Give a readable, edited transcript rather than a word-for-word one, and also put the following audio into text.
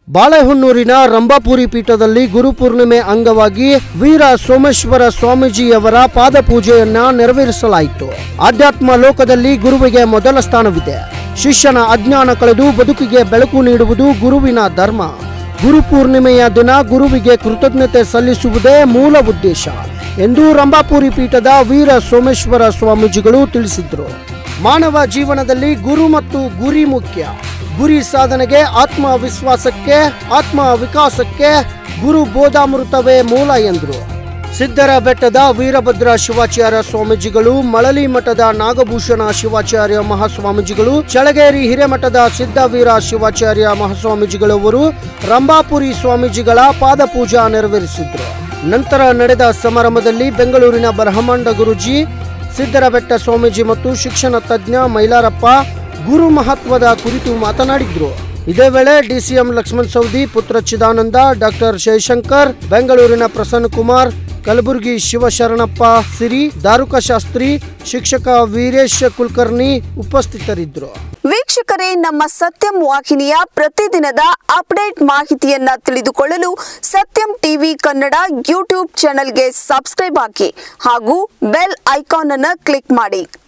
ಬಾಳೆಹೊನ್ನೂರಿನ ರಂಭಾಪುರಿ ಪೀಠದಲ್ಲಿ ಗುರುಪೂರ್ಣಿಮೆ ಅಂಗವಾಗಿ ವೀರ ಸೋಮೇಶ್ವರ ಸ್ವಾಮೀಜಿಯವರ ಪಾದಪೂಜೆಯನ್ನ ನೆರವೇರಿಸಲಾಯಿತು. ಆಧ್ಯಾತ್ಮ ಲೋಕದಲ್ಲಿ ಗುರುವಿಗೆ ಮೊದಲ ಸ್ಥಾನವಿದೆ. ಶಿಷ್ಯನ ಅಜ್ಞಾನ ಕಳೆದು ಬದುಕಿಗೆ ಬೆಳಕು ನೀಡುವುದು ಗುರುವಿನ ಧರ್ಮ. ಗುರುಪೂರ್ಣಿಮೆಯ ದಿನ ಗುರುವಿಗೆ ಕೃತಜ್ಞತೆ ಸಲ್ಲಿಸುವುದೇ ಮೂಲ ಉದ್ದೇಶ ಎಂದು ರಂಭಾಪುರಿ ಪೀಠದ ವೀರ ಸೋಮೇಶ್ವರ ಸ್ವಾಮೀಜಿಗಳು ತಿಳಿಸಿದರು. ಮಾನವ ಜೀವನದಲ್ಲಿ ಗುರು ಮತ್ತು ಗುರಿ ಮುಖ್ಯ. ಗುರಿ ಸಾಧನೆಗೆ, ಆತ್ಮವಿಶ್ವಾಸಕ್ಕೆ, ಆತ್ಮ ವಿಕಾಸಕ್ಕೆ ಗುರು ಬೋಧಾಮೃತವೇ ಮೂಲ ಎಂದರು. ಸಿದ್ದರ ಬೆಟ್ಟದ ವೀರಭದ್ರ ಶಿವಾಚಾರ್ಯ ಸ್ವಾಮೀಜಿಗಳು, ಮಳಲಿ ಮಠದ ನಾಗಭೂಷಣ ಶಿವಾಚಾರ್ಯ ಮಹಾಸ್ವಾಮೀಜಿಗಳು, ಚಳಗೇರಿ ಹಿರೇಮಠದ ಸಿದ್ದವೀರ ಶಿವಾಚಾರ್ಯ ಮಹಾಸ್ವಾಮೀಜಿಗಳವರು ರಂಭಾಪುರಿ ಸ್ವಾಮೀಜಿಗಳ ಪಾದಪೂಜಾ ನೆರವೇರಿಸಿದ್ರು. ನಂತರ ನಡೆದ ಸಮಾರಂಭದಲ್ಲಿ ಬೆಂಗಳೂರಿನ ಬ್ರಹ್ಮಾಂಡ ಗುರುಜಿ, ಸಿದ್ದರ ಬೆಟ್ಟ ಸ್ವಾಮೀಜಿ ಮತ್ತು ಶಿಕ್ಷಣ ತಜ್ಞ ಮೈಲಾರಪ್ಪ ಗುರು ಮಹತ್ವದ ಕುರಿತು ಮಾತನಾಡಿದ್ರು. ಇದೇ ವೇಳೆ ಡಿಸಿಎಂ ಲಕ್ಷ್ಮಣ್ ಸವದಿ, ಪುತ್ರ ಚಿದಾನಂದ, ಡಾಕ್ಟರ್ ಜಯಶಂಕರ್, ಬೆಂಗಳೂರಿನ ಪ್ರಸನ್ನ ಕುಮಾರ್, ಕಲಬುರಗಿ ಶಿವಶರಣಪ್ಪ ಸಿರಿ, ದಾರುಕಶಾಸ್ತ್ರಿ, ಶಿಕ್ಷಕ ವೀರೇಶ್ ಕುಲಕರ್ಣಿ ಉಪಸ್ಥಿತರಿದ್ದರು. ವೀಕ್ಷಕರೇ, ನಮ್ಮ ಸತ್ಯಂ ವಾಹಿನಿಯ ಪ್ರತಿದಿನದ ಅಪ್ಡೇಟ್ ಮಾಹಿತಿಯನ್ನ ತಿಳಿದುಕೊಳ್ಳಲು ಸತ್ಯಂ ಟಿವಿ ಕನ್ನಡ ಯೂಟ್ಯೂಬ್ ಚಾನೆಲ್ಗೆ ಸಬ್ಸ್ಕ್ರೈಬ್ ಹಾಕಿ ಹಾಗೂ ಬೆಲ್ ಐಕಾನ್ ಅನ್ನು ಕ್ಲಿಕ್ ಮಾಡಿ.